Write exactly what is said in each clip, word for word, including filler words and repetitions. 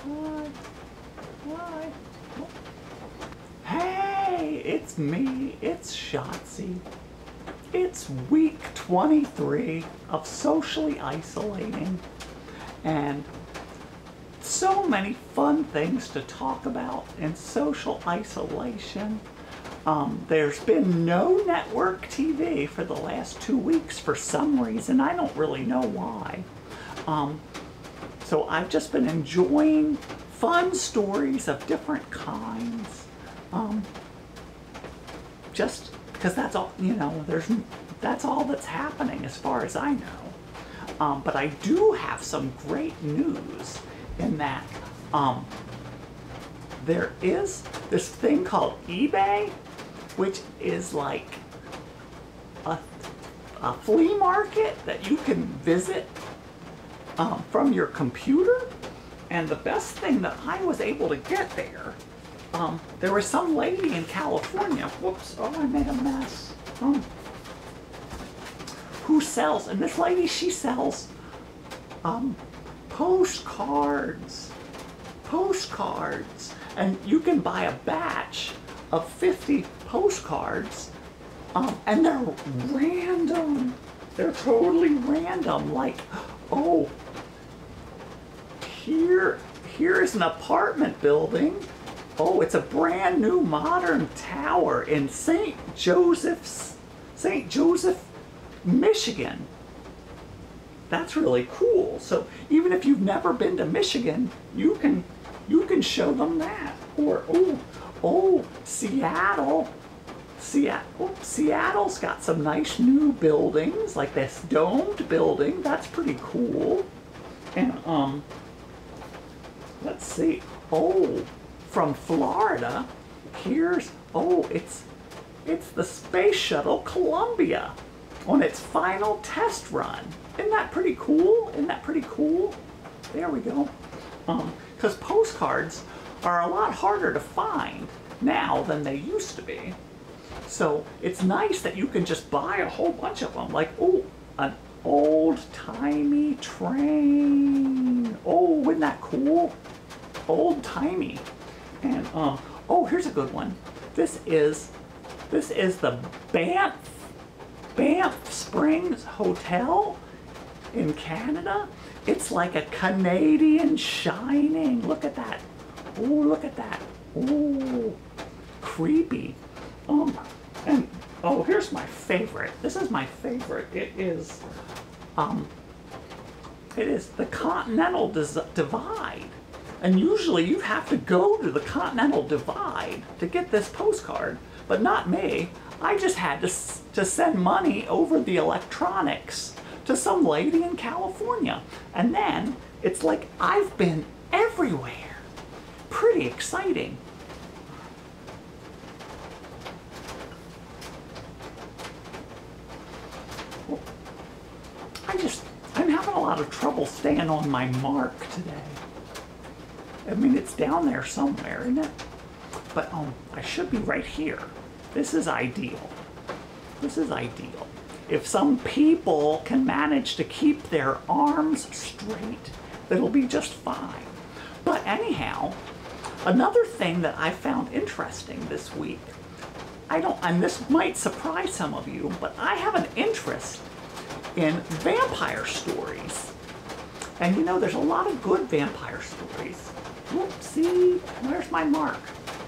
Hi. Hi. Hey, it's me. It's Shotzi. It's week twenty-three of socially isolating, and so many fun things to talk about in social isolation. Um, there's been no network T V for the last two weeks for some reason. I don't really know why. Um, so I've just been enjoying fun stories of different kinds. Um, just because that's all, you know, there's, that's all that's happening as far as I know. Um, but I do have some great news in that um, there is this thing called eBay, which is like a, a flea market that you can visit um, from your computer. And the best thing that I was able to get there, um, there was some lady in California, whoops, oh, I made a mess, um, who sells, and this lady, she sells um, postcards, postcards, and you can buy a batch of fifty postcards, um, and they're random, they're totally random, like, oh, here, here is an apartment building. Oh, it's a brand new modern tower in Saint Joseph's, Saint Joseph, Michigan. That's really cool. So even if you've never been to Michigan, you can, you can show them that. Or oh, oh, Seattle, Seattle, oh, Seattle's got some nice new buildings, like this domed building. That's pretty cool. And um. Let's see, oh, from Florida, here's, oh, it's, it's the Space Shuttle Columbia on its final test run. Isn't that pretty cool? Isn't that pretty cool? There we go. Um, because postcards are a lot harder to find now than they used to be. So it's nice that you can just buy a whole bunch of them. Like, oh, an old-timey train. Oh, isn't that cool? Old-timey. And um oh, here's a good one. This is this is the Banff Banff Springs Hotel in Canada. It's like a Canadian Shining. Look at that. Oh, look at that. Oh, creepy. Um and oh, here's my favorite. This is my favorite. It is um it is the Continental Divide. And usually you have to go to the Continental Divide to get this postcard, but not me. I just had to, to send money over the electronics to some lady in California. And then it's like I've been everywhere. Pretty exciting. I just, I'm having a lot of trouble staying on my mark today. I mean, it's down there somewhere, isn't it? But um, I should be right here. This is ideal. This is ideal. If some people can manage to keep their arms straight, it'll be just fine. But anyhow, another thing that I found interesting this week, I don't, and this might surprise some of you, but I have an interest in vampire stories. And you know, there's a lot of good vampire stories. Whoopsie, where's my mark?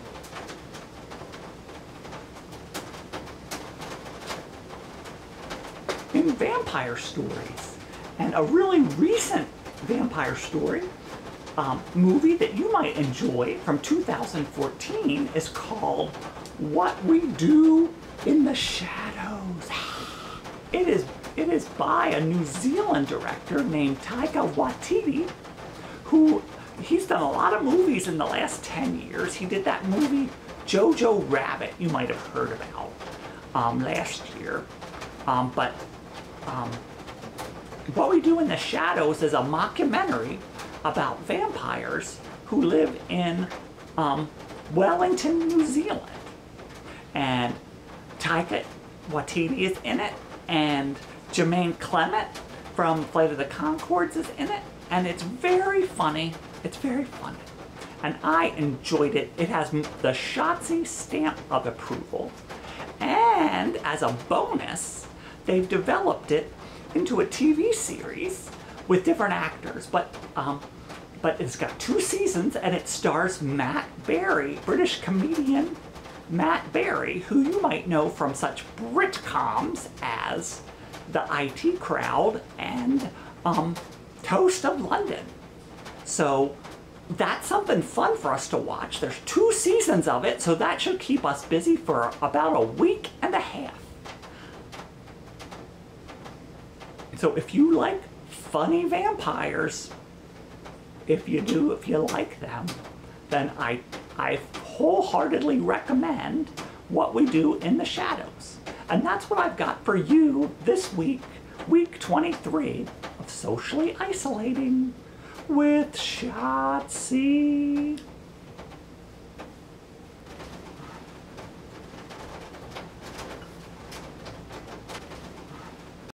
In vampire stories. And a really recent vampire story um, movie that you might enjoy from two thousand fourteen is called What We Do in the Shadows. It is, it is by a New Zealand director named Taika Waititi, who he's done a lot of movies in the last ten years. He did that movie Jojo Rabbit, you might have heard about, um, last year. Um, but um, What We Do in the Shadows is a mockumentary about vampires who live in um, Wellington, New Zealand. And Taika Waititi is in it, and Jermaine Clement from Flight of the Conchords is in it, and it's very funny. It's very funny. And I enjoyed it. It has the Shotzi stamp of approval. And as a bonus, they've developed it into a T V series with different actors. But um, but it's got two seasons, and it stars Matt Berry, British comedian Matt Berry, who you might know from such Britcoms as The I T Crowd and um, Toast of London. So that's something fun for us to watch. There's two seasons of it, so that should keep us busy for about a week and a half. So if you like funny vampires, if you do, if you like them, then I, I wholeheartedly recommend What We Do in the Shadows. And that's what I've got for you this week, week twenty-three of Socially Isolating with Shotzi.